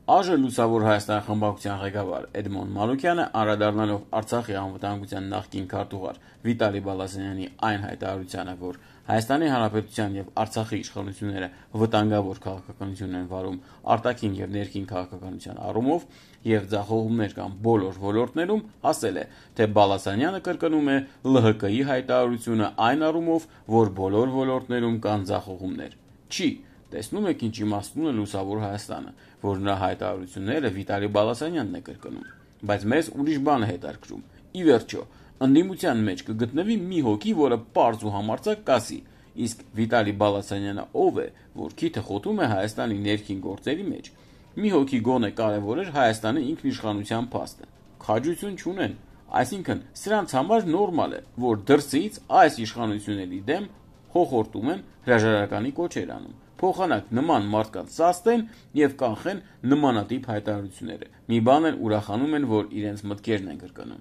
ԱԺ Լուսավոր Հայաստան խմբակցության ղեկավար Էդմոն Մանուկյանը անդրադառնալով Արցախի անվտանգության նախկին քարտուղար Վիտալի Բալասանյանի այն հայտարարությանը, որ Հայաստանի Հանրապետության եւ Արցախի իշխանությունները վտանգավոր քաղաքականություն են վարում արտաքին եւ ներքին քաղաքականության առումով եւ ձախողումներ կան բոլոր ոլորտներում, ասել է, թե Բալասանյանը կրկնում է ԼՀԿ-ի հայտարարությունը այն առումով, որ բոլոր ոլորտներում կան ձախողումներ։ Չի տեսնում եք ինչ իմաստուն է Լուսավոր Հայաստանը, որ նրա հայտարարությունները Վիտալի Բալասանյանն է կրկնում, բայց մեզ ուրիշ բան է հետաքրքրում։ Ի վերջո, ընդդիմության մեջ կգտնվի մի հոգի, որը պարզ ու համարձակ կասի, իսկ Վիտալի Բալասանյանը ով է, որ քիթը խոթում է Հայաստանի ներքին գործերի մեջ։ Մի հոգի գոնե կարևորեր Հայաստանի ինքնիշխանության փաստը։ Քաջություն չունեն, այսինքն սրանց համար նորմալ է, որ դրսից այս իշխանությունների դեմ հոխորտում են հրաժարականի կոչեր անում։ Փոխանակ նման մարդկանց սաստեն եւ կանխեն նմանատիպ հայտարարությունները։ Մի բան էլ ուրախանում են, որ իրենց մտքերն են կրկնում։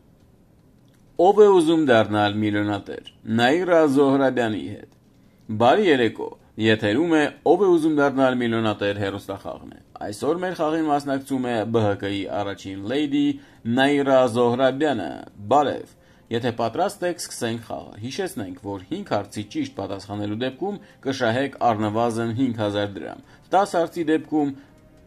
Ով է ուզում դառնալ միլիոնատեր։ Նաիրա Զոհրաբյանի հետ։ Բարի երեկո։ Եթերում է Ով է ուզում դառնալ միլիոնատեր հեռուստախաղն է։ Այսօր մեր խաղին մասնակցում է ԲՀԿ-ի առաջին լեյդի Նաիրա Զոհրաբյանը։ Բարև։ Եթե պատրաստ եք, սկսենք խաղը։ Հիշեցնենք, որ 5 հարցի ճիշտ պատասխանելու դեպքում կշահեք առնվազն 5000 դրամ, 10 հարցի դեպքում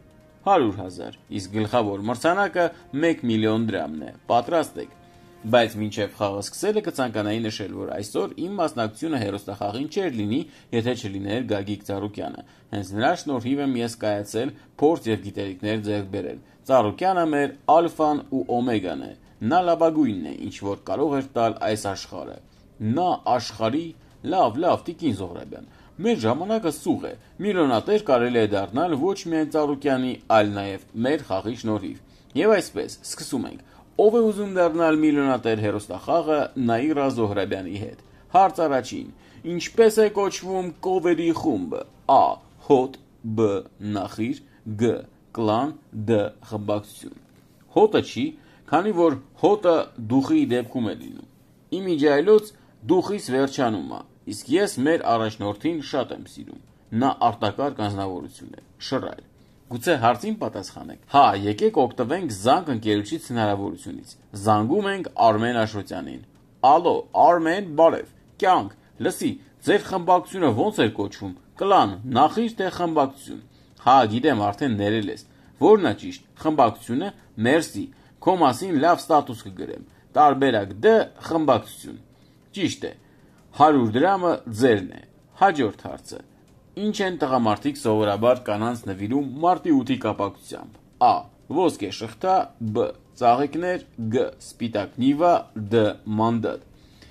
100,000, իսկ գլխավոր մրցանակը 1 միլիոն դրամն է։ Պատրաստ եք։ Բայց մինչև խաղը սկսելը կցանկանայի նշել, որ այսօր իմ մասնակցությունը հեռուստախաղին չէր լինի, եթե չլիներ Գագիկ Ծառուկյանը։ Հենց նրա շնորհիվ եմ ես կայացել փորձ եւ գիտելիքներ ձեռք բերել։ Ծառուկյանը մեր ալֆան ու օմեգան է։ Նա լավագույնն է, ինչ որ կարող էր տալ այս աշխարհը։ Նա աշխարհի լավ, Տիկին Զոհրաբյան։ Մեր ժամանակը սուղ է։ Միլիոնատեր կարելի է դառնալ ոչ միայն Ծառուկյանի, այլ նաեւ մեր խաղի շնորհիվ։ Եվ այսպես, սկսում ենք։ Ով է ուզում դառնալ միլիոնատեր հեռուստախաղը Նաիրա Զոհրաբյանի հետ։ Հարց առաջին. Ինչպես է կոչվում կովերի խումբը։ A. Հոտ, B. Նախիր, G. Կլան, D. Խմբակցություն։ Հոտը չի, քանի որ հոտը դուխի դեպքում է լինում։ Իմիջայլոց դուխից վերջանում է, իսկ ես մեր առաջնորդին շատ եմ սիրում։ Նա արտակարգ անձնավորություն է, շռայլ։ Գուցե հարցին պատասխանեք։ Հա, եկեք օգտվենք զանգ ընկերուչից հնարավորությունից։ Զանգում ենք Արմեն Աշոտյանին։ Ալո, Արմեն, բարև։ Կյանք, լսի, ձեր խմբակցությունը ո՞նց էր կոչվում։ Կլան, նախիր թե խմբակցություն։ Հա, գիտեմ, արդեն ներել ես։ Որն է ճիշտ։ Խմբակցությունը, մերսի։ Քո մասին լավ ստատուս կգրեմ։ Տարբերակ D խմբակցություն։ Ճիշտ է։ 100 դրամը ձերն է։ Հաջորդ հարցը։ Ինչ են տղամարդիկ սովորաբար կանանց նվիրում մարտի 8-ի կապակցությամբ։ A. Ոսկե շղթա, B. Ծաղիկներ, G. Սպիտակ նիվա, D. Մանդատ։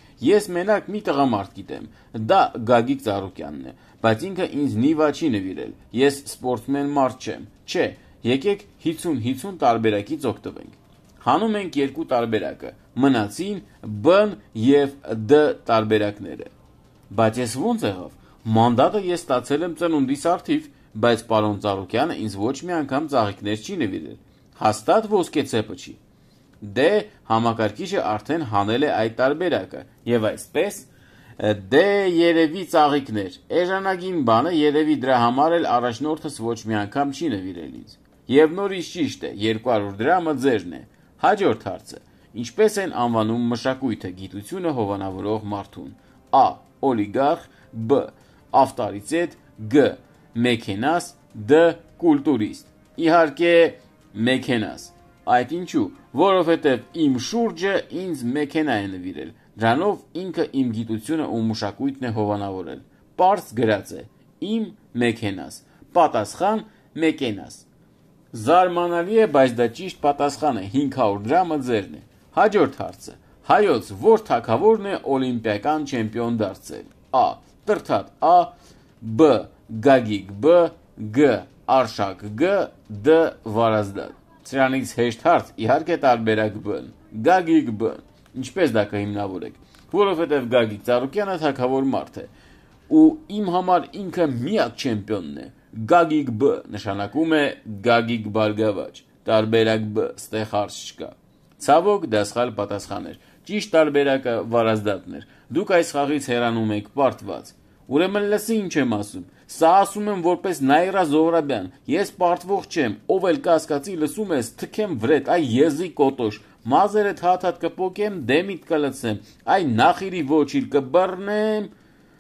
Ես մենակ մի տղամարդ գիտեմ, դա Գագիկ Ծառուկյանն է, բայց ինքը ինձ նիվա չի նվիրել, ես սպորտսմեն մարդ չեմ, չէ, եկեք 50-50 տարբերակից օգտվենք։ Հանում ենք երկու տարբերակը, մնացին B-ն և D տարբերակները։ Բայց ես ոնց եղավ, մանդատը ես ստացել եմ ծնունդիս արդիվ, բայց պարոն Ծառուկյանը ինձ ոչ մի անգամ ծաղիկներ չի նվիրել, հաստատ ոսկե ցեպը չի։ Դե համակարգիչը արդեն հանել է այդ տարբերակը, եւ այսպես դե երևի ծաղիկներ, էժանագին բանը երևի դրա համար էլ առաջնորդս ոչ մի անգամ չի նվիրել ինձ։ Եվ նորից ճիշտ է, 200 դրամը ձերն է։ Հաջորդ հարցը. Ինչպես են անվանում մշակույթը, գիտությունը հովանավորող մարդուն։ A. Օլիգարխ, B. Ավտարիցետ, G. Մեքենաս, D. Կուլտուրիստ։ Իհարկե մեքենաս։ Այդ ինչու, որովհետև իմ շուրջը ինձ մեքենա է նվիրել, դրանով ինքը իմ գիտությունը ու մշակույթն է հովանավորել։ Պարզ գրած է, իմ մեքենաս, պատասխան մեքենաս։ Զարմանալի է, բայց դա ճիշտ պատասխան է, 500 դրամը ձերն է։ Հաջորդ հարցը, հայոց որ թագավորն է օլիմպիական չեմպիոն դարձել։ A. Տրթատ A, B. Գագիկ B, G. Արշակ G, D. Վարազդատ։ Սրանից հեշտ հարց իհարկե տարբերակ B-ն, Գագիկ B-ն։ Ինչպես դա կհիմնավորեք, որովհետև Գագիկ Ծառուկյանը թագավոր մարդ է, ու իմ համար ինքը միակ չեմպիոնն է։ Գագիկ B նշանակում է Գագիկ Բարգավաճ, տարբերակ B, ստեղ հարց չկա։ Ցավոք, դա սխալ պատասխան էր։ Ճիշտ տարբերակը Վարազդատն էր։ Դուք այս խաղից հեռանում եք պարտված։ Ուրեմն լսի ինչ եմ ասում։ Սա ասում եմ որպես Նաիրա Զոհրաբյան։ Ես պարտվող չեմ, ով էլ կասկածի լսում ես, թքեմ վրետ, այ եզի կոտոշ։ Մազերդ հաթաթ կպոկեմ, դեմիդ կլցեմ, այ նախիրի ոչիր կբռնեմ։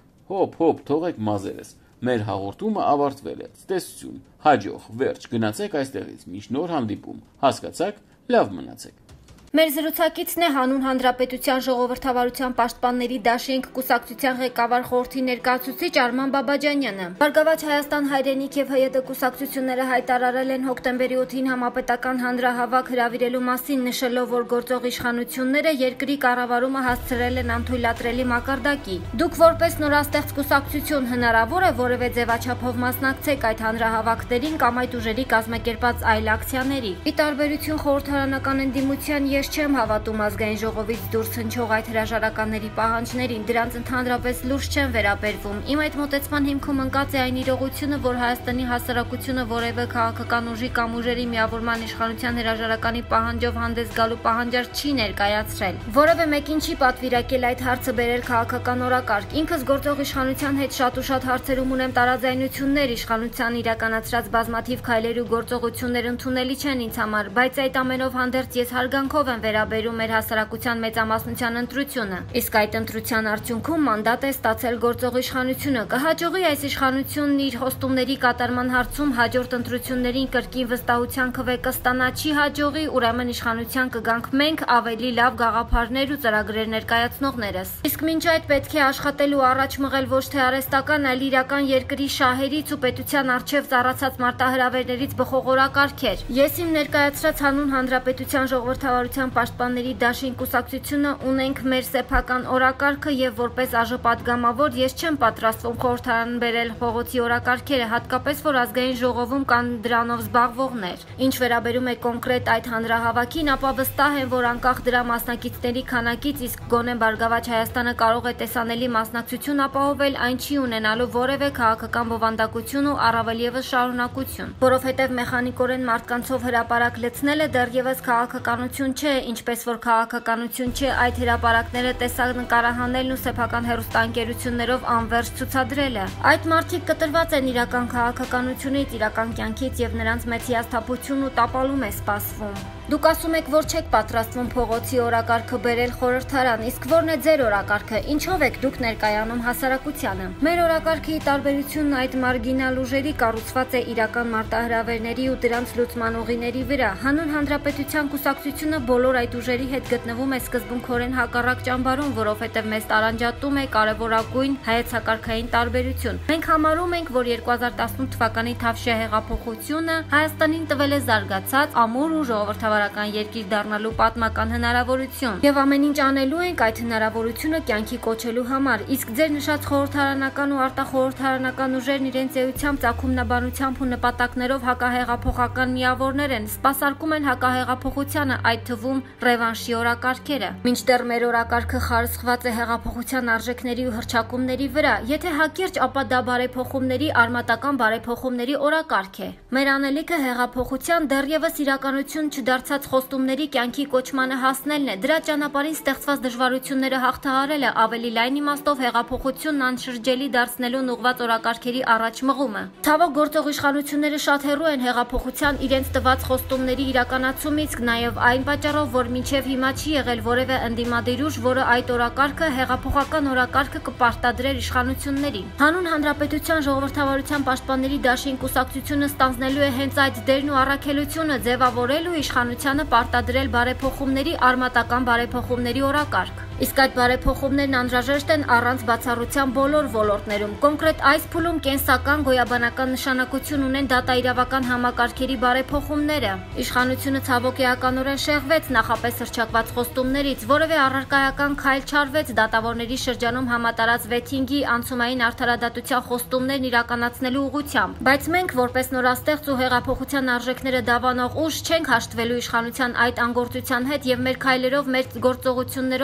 Հոп, թողեք մազերս։ Մեր հաղորդումը ավարտվել է։ Ցտեսություն, հաջող, վերջ, գնացեք այստեղից, մինչ նոր հանդիպում։ Հասկացաք, լավ մնացեք։ Մեր զրուցակիցն է Հանուն Հանրապետության ժողովրդավարության պաշտպանների դաշինք կուսակցության ղեկավար խորհրդի ներկայացուցիչ Արման Բաբաջանյանը։ Բարգավաճ Հայաստան հայրենիք եւ ՀՅԴ կուսակցությունները հայտարարել են հոկտեմբերի 8-ին համապետական հանրահավաք հրավիրելու մասին, նշելով, որ գործող իշխանությունները երկրի կառավարումը հասցրել են անթույլատրելի մակարդակի։ Դուք որպես նորաստեղծ կուսակցություն հնարավոր է որևէ ձևաչափով մասնակցեք այդ հանրահավաքներին կամ այդ ուժերի կազմակերպած այլ ակցիաների։ Ի տարբերություն խորհրդարանական ընդդիմության ես չեմ հավատում ազգային ժողովից դուրս հնչող այդ հրաժարականների պահանջներին, դրանց ընդհանրապես լուրջ չեն վերաբերվում։ Իմ այդ մոտեցման հիմքում ընկած է այն իրողությունը, որ Հայաստանի հասարակությունը որևէ քաղաքական ուժի կամ ուժերի միավորման իշխանության հրաժարականի պահանջով հանդես գալու պահանջար չի ներկայացրել։ Որևէ մեկին չի պատվիրակել այդ հարցը բերել քաղաքական օրակարգ։ Ինքս գործող իշխանության հետ շատ ու շատ հարցերում ունեմ տարաձայնություններ, իշխանության իրականացրած բազմաթիվ քայլեր ու գործողություններ ընդունելի չեն ինձ համար, բայց այդ ամենով հանդերձ ես հարգանքով եմ վերաբերում մեր հասարակության մեծամասնության ընտրությունը։ Իսկ այդ ընտրության արդյունքում մանդատ է ստացել գործող իշխանությունը։ Կհաջողի այս իշխանությունն իր հոստումների կատարման հարցում հաջորդ ընտրություններին կրկին վստահության քվե կստանա, չի հաջողի, ուրեմն իշխանության կգանք մենք ավելի լավ գաղափարներ ու ծրագրեր ներկայացնողներս։ Իսկ մինչ այդ պետք է աշխատել ու առաջ մղել ոչ թե արհեստական, այլ իրական երկրի շահերից ու պետության առջև ծառացած մարտահրավերներից բխող օրակարգեր։ Ես իմ ներկայացրած Հանուն Հանրապետության ժողովրդավարության պաշտպանների դաշին կուսակցությունը ունենք մեր սեփական օրակարգը եւ որպես ԱԺ-պատգամավոր ես չեմ պատրաստվում խորհրդարան բերել փողոցի օրակարգերը, հատկապես որ ազգային ժողովում կան դրանով զբաղվողներ։ Ինչ վերաբերում է կոնկրետ այդ հանրահավաքին, ապա վստահ եմ, որ անկախ դրա մասնակիցների քանակից, իսկ գոնե Բարգավաճ Հայաստանը կարող է տեսանելի մասնակցություն ապահովել, այն չի ունենալու որևէ քաղաքական բովանդակություն ու առավել եւս շարունակություն, որովհետեւ մեխանիկորեն մարդկանցով հրապարակ լցնելը դեռևս քաղաքականություն չէ, ինչպես որ քաղաքականություն չէ այդ հրապարակները տեսանկարահանելն ու սեփական հեռուստաընկերություններով անվերջ ցուցադրելը։ Այդ մարդիկ կտրված են իրական քաղաքականությունից, իրական կյանքից եւ նրանց մեծ հիասթափություն ու տապալում է սպասվում։ Դուք ասում եք, որ չեք պատրաստվում փողոցի օրակարգը բերել խորհրդարան, իսկ ո՞րն է ձեր օրակարգը, ինչով եք դուք ներկայանում հասարակությանը։ Մեր օրակարգի տարբերությունն այդ մարգինալ ուժերի կառուցված է իրական մարտահրավերների ու դրանց լուծման ուղիների վրա։ Հանուն Հանրապետության կուսակցությունը բոլոր այդ ուժերի հետ գտնվում է սկզբունքորեն հակառակ ճամբարում, որովհետև մեզ տարանջատում է կարևորագույն հայեցակարգային տարբերություն։ Մենք համարում ենք, որ 2018 թվականի Թավշյա հեղափոխությունը Հայաստանին տվել է զարգացած, ամուր ու ժողովրդավարական երկիր դառնալու պատմական հնարավորություն, եւ ամեն ինչ անելու ենք այդ հնարավորությունը կյանքի կոչելու համար, իսկ ձեր նշած խորհրդարանական ու արտախորհրդարանական ուժերն իրենց էությամբ, ծագումնաբանությամբ ու նպատակներով հակահեղափոխական միավորներ են, սպասարկում են հակահեղափոխությանը, այդ թվում ռևանշի օրակարգերը։ Մինչդեռ մեր օրակարգը խարսխված է հեղափոխության արժեքների ու հռչակումների վրա, եթե հակիրճ, ապա դա բարեփոխումների, արմատական բարեփոխումների օրակարգ է։ Մեր անելիքը հեղափոխության դեռևս իրականություն չդարձած խոստումների կյանքի կոչմանը հասնելն է, դրա ճանապարհին ստեղծված դժվարությունները հաղթահարելը, ավելի լայն իմաստով հեղափոխությունն անշրջելի դարձնելուն ուղղված օրակարգերի առաջ մղումը։ Ցավոք գործող իշխանությունները շատ հեռու են հեղափոխության իրենց տված խոստումների իրականացումից, նաև այն պատճառով, որ մինչև հիմա չի եղել որևէ ընդդիմադիր ուժ, որը այդ օրակարգը, հեղափոխական օրակարգը կպարտադրեր իշխանություններին։ Հանուն Հանրապետության ժողովրդավարության պաշտպանների դաշին կուսակցությունը ստանձնելու է հենց այդ դերն ու առաքելությունը, ձևավորել ու իշխանությանը պարտադրել բարեփոխումների, արմատական բարեփոխումների օրակարգ։ Իսկ այդ բարեփոխումներն անհրաժեշտ են առանց բացառության բոլոր ոլորտներում։ Կոնկրետ այս փուլում կենսական, գոյաբանական նշանակություն ունեն դատաիրավական համակարգերի բարեփոխումները։ Իշխանությունը ցավոք էականորեն շեղվեց նախապես հռչակված խոստումներից, որևէ առարկայական քայլ չարվեց դատավորների շրջանում համատարած վեթինգի անցումային արդարադատության խոստումներն իրականացնելու ուղղությամբ։ Բայց մենք, որպես նորաստեղծ ու հեղափոխության արժեքները դավանող ուժ, չենք հաշտվելու իշխանության այդ անգործության հետ եւ մեր քայլերով, մեր գործողություններով ստիպելու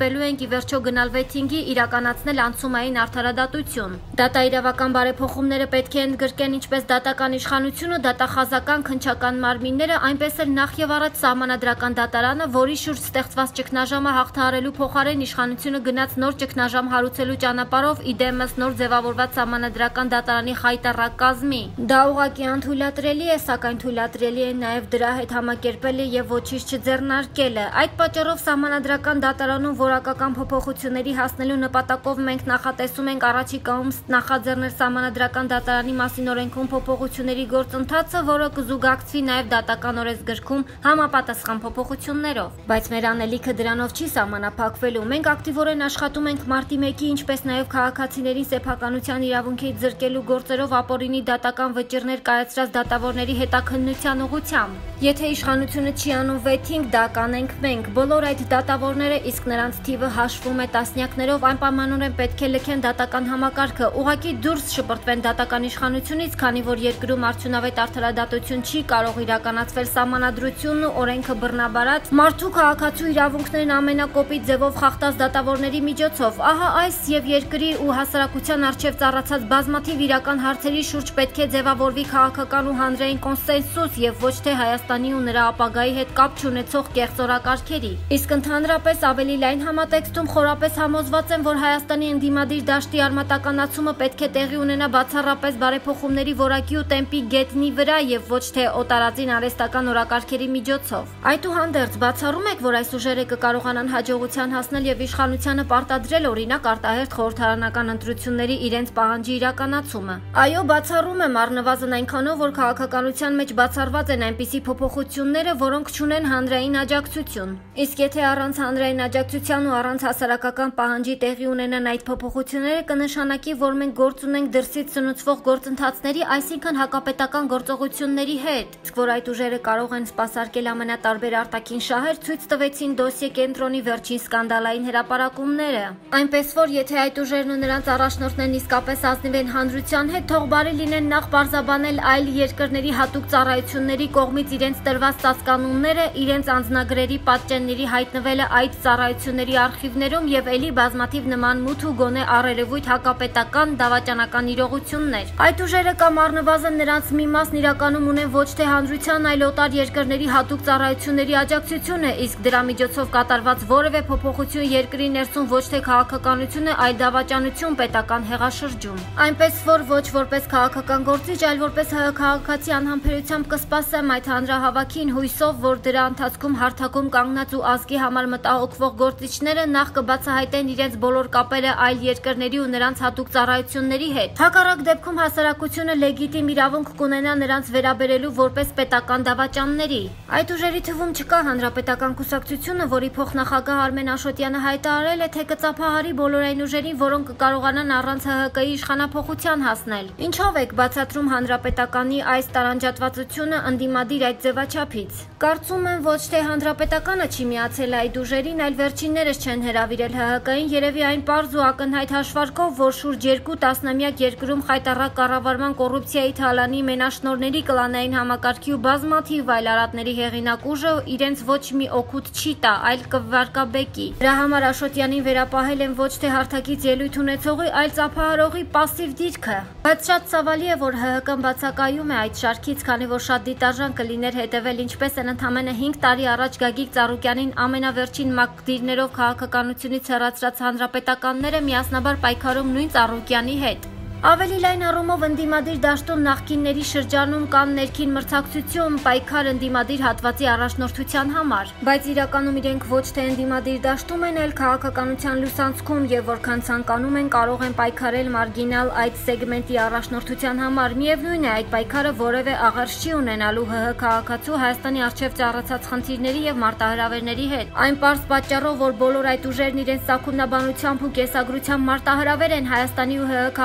հրաժարվելու ենք ի վերջո գնալ վեթինգի, իրականացնել անցումային արդարադատություն։ Դատաիրավական բարեփոխումները պետք է ընդգրկեն ինչպես դատական իշխանությունը, դատախազական քննչական մարմինները, այնպես էլ նախ եւ առաջ սահմանադրական դատարանը, որի շուրջ ստեղծված ճգնաժամը հաղթահարելու փոխարեն իշխանությունը գնաց նոր ճգնաժամ հարուցելու ճանապարհով, իդեմս նոր ձևավորված սահմանադրական դատարանի խայտառակ կազմի։ Դա ուղղակի անթույլատրելի է, սակայն թույլատրելի է նաեւ դրա հետ համակերպելը եւ ոչինչ չձեռնարկելը։ Այդ պատճառով սահմանադրական դատարանում որակական փոփոխությունների հասնելու նպատակով մենք նախատեսում ենք առաջիկայում նախաձեռնել սահմանադրական դատարանի մասին օրենքում փոփոխությունների գործընթացը, որը կզուգակցվի նաև դատական օրենսգրքում համապատասխան փոփոխություններով։ Բայց մեր անելիքը դրանով չի սահմանափակվելու։ Մենք ակտիվորեն աշխատում ենք մարտի 1-ի, ինչպես նաև քաղաքացիներին սեփականության իրավունքից զրկելու գործերով ապօրինի դատական վճիռներ կայացրած դատավորների հետաքննության ուղղությամբ։ Եթե իշխանությունը չի անում վեթինգ, դա կանենք մենք։ Բոլոր այդ դատավորները, իսկ նրանց թիվը հաշվում է տասնյակներով, անպայմանորեն պետք է լքեն դատական համակարգը, ուղղակի դուրս շպրտվեն դատական իշխանությունից, քանի որ երկրում արդյունավետ արդարադատություն չի կարող իրականացվել սահմանադրությունն ու օրենքը բռնաբարած, մարդու քաղաքացու իրավունքներն ամենակոպիտ ձևով խախտած դատավորների միջոցով։ Ահա այս եւ երկրի ու հասարակության առջև ծառացած բազմաթիվ իրական հարցերի շուրջ պետք է ձևավորվի քաղաքական ու հանրային կոնսենսուս եւ ոչ թե Հայաստանի ու նրա ապագայի հետ կապ չունեցող կեղծ օրակարգերի։ Իսկ ընդհանրապես ավելի լայն համատեքստում խորապես համոզված եմ, որ Հայաստանի ընդդիմադիր դաշտի արմատականացումը պետք է տեղի ունենա բացառապես բարեփոխումների որակի ու տեմպի գետնի վրա եւ ոչ թե օտարածին արհեստական օրակարգերի միջոցով։ Այդուհանդերձ բացառում եք, որ այս ուժերը կկարողանան հաջողության հասնել եւ իշխանությանը պարտադրել օրինակ արտահերթ խորհրդարանական ընտրությունների իրենց պահանջի իրականացումը։ Այո, բացառում եմ առնվազն այնքանով, որ քաղաքականության մեջ բացառված են այնպիսի փոփոխությունները, որոնք չունեն հանրային աջակցություն։ Իսկ եթե առանց հանրային աջակցության ու առանց հասարակական պահանջի տեղի ունենան այդ փոփոխությունները, կնշանակի, որ մենք գործ ունենք դրսից սնուցվող գործընթացների, այսինքն հակապետական գործողությունների հետ։ Իսկ որ այդ ուժերը կարող են սպասարկել ամենատարբեր արտաքին շահեր, ցույց տվեցին դոսիե կենտրոնի վերջին սկանդալային հրապարակումները։ Այնպես որ եթե այդ ուժերն ու նրանց առաջնորդներն իսկապես ազնիվ են հանրության հետ, թող բարի լինեն նախ պարզաբանել այլ երկրների հատուկ ծառայությունների կողմից իրենց տրված ծածկանունները, իրենց անձնագրերի պատճենների հայտնվելը այդ ծառայությունների արխիվներում եւ ելի բազմաթիվ նման մութ ու գոնե առերևույթ հակապետական դավաճանական իրողություններ։ Այդ ուժերը կամ առնվազն նրանց մի մասն իրականում ունեն ոչ թե հանրության, այլ օտար երկրների հատուկ ծառայությունների աջակցությունը, իսկ դրա միջոցով կատարված որևէ փոփոխություն երկրի ներսում ոչ թե քաղաքականություն է, այլ դավաճանություն պետական հեղաշրջում։ Այնպես որ ոչ որպես քաղաքական գործիչ, այլ որպես քաղաքացի անհամբերությամբ կսպասեմ այդ հանրահավաքին, հույսով, որ դրա ընթացքում հարթակում կանգնած ու ազգի համար մտահոգվող գործիչները նախ կբացահայտեն իրենց բոլոր կապերը այլ երկրների ու նրանց հատուկ ծառայությունների հետ։ Հակառակ դեպքում հասարակությունը լեգիտիմ իրավունք կունենա նրանց վերաբերելու որպես պետական դավաճանների։ Այդ ուժերի թվում չկա հանրապետական կուսակցությունը, որի փոխնախագահ Արմեն Աշոտյանը հայտարարել է, թե կծափահարի բոլոր այն ուժերին, որոնք կկարողանան առանց ՀՀԿ-ի իշխանափոխության հասնել։ Ինչով եք բացատրում հանրապետականի այս տարանջատվածությունը ընդդիմադիր այդ ձևաչափից։ Կարծում եմ ոչ թե հանրապետականը չի միացել այդ ուժերին, այլ վերջիններս չեն հրավիրել ՀՀԿ-ին, երևի այն պարզ ու ակնհայտ հաշվարկով, որ շուրջ 2 տասնամյակ երկրում խայտառակ կառավարման, կոռուպցիայի, թալանի, մենաշնորհների, կլանային համակարգի ու բազմաթիվ այլ արատների հեղինակ ուժը իրենց ոչ մի օգուտ չի տա, այլ կվարկաբեկի։ Դրա համար Աշոտյանին վերապահել են ոչ թե հարթակից ելույթ ունեցողի, այլ ծափահարողի պասիվ դիրքը։ Բայց շատ ցավալի է, որ ՀՀԿ-ն բացակայում է այդ շարքից, քանի որ շատ դիտարժան կլիներ հետևել ինչպես են ընդամենը 5 տարի առաջ Գագիկ Ծառուկյանին ամենավերջին մակդիրներով քաղաքականությունից հեռացրած հանրապետականները միասնաբար պայքարում նույն Ծառուկյանի հետ։ Ավելի լայն առումով ընդդիմադիր դաշտում նախկինների շրջանում կան ներքին մրցակցություն, պայքար ընդդիմադիր հատվածի առաջնորդության համար, բայց իրականում իրենք ոչ թե ընդդիմադիր դաշտում են, այլ քաղաքականության լուսանցքում եւ որքան ցանկանում են կարող են պայքարել մարգինալ այդ սեգմենտի առաջնորդության համար։ Միևնույն է, այդ պայքարը որևէ աղերս չի ունենալու ՀՀ քաղաքացու Հայաստանի առջև ծառացած խնդիրների եւ մարտահրավերների հետ։ Այն պարզ պատճառով, որ բոլոր այդ ուժերն իրենց սակունաբանությամբ ու կեսագրությամբ մարտահրավեր են Հայաստանի ու ՀՀ քաղաքացու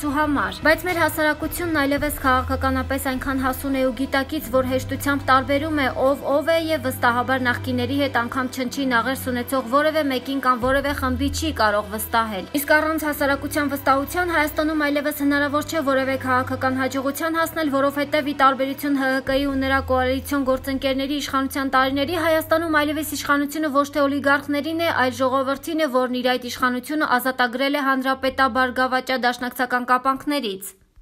մարդու համար։ Բայց մեր հասարակությունն այլևս քաղաքականապես այնքան հասուն է ու գիտակից, որ հեշտությամբ տարբերում է ով է եւ վստահաբար նախկիների հետ անգամ չնչին աղերս ունեցող որևէ մեկին կամ որևէ խմբի չի կարող վստահել։ Իսկ առանց հասարակության վստահության Հայաստանում այլևս հնարավոր չէ որևէ քաղաքական հաջողության հասնել, որովհետեւ ի տարբերություն ՀՀԿ-ի ու նրա կոալիցիոն գործընկերների իշխանության տարիների Հայաստանում այլևս իշխանությունը ոչ թե օլիգարխներին է, այլ ժողովրդին է, որն իր այդ իշխանությունը ազատագրել է հանրապետաբարգավաճա դաշնակցական կապանքներից։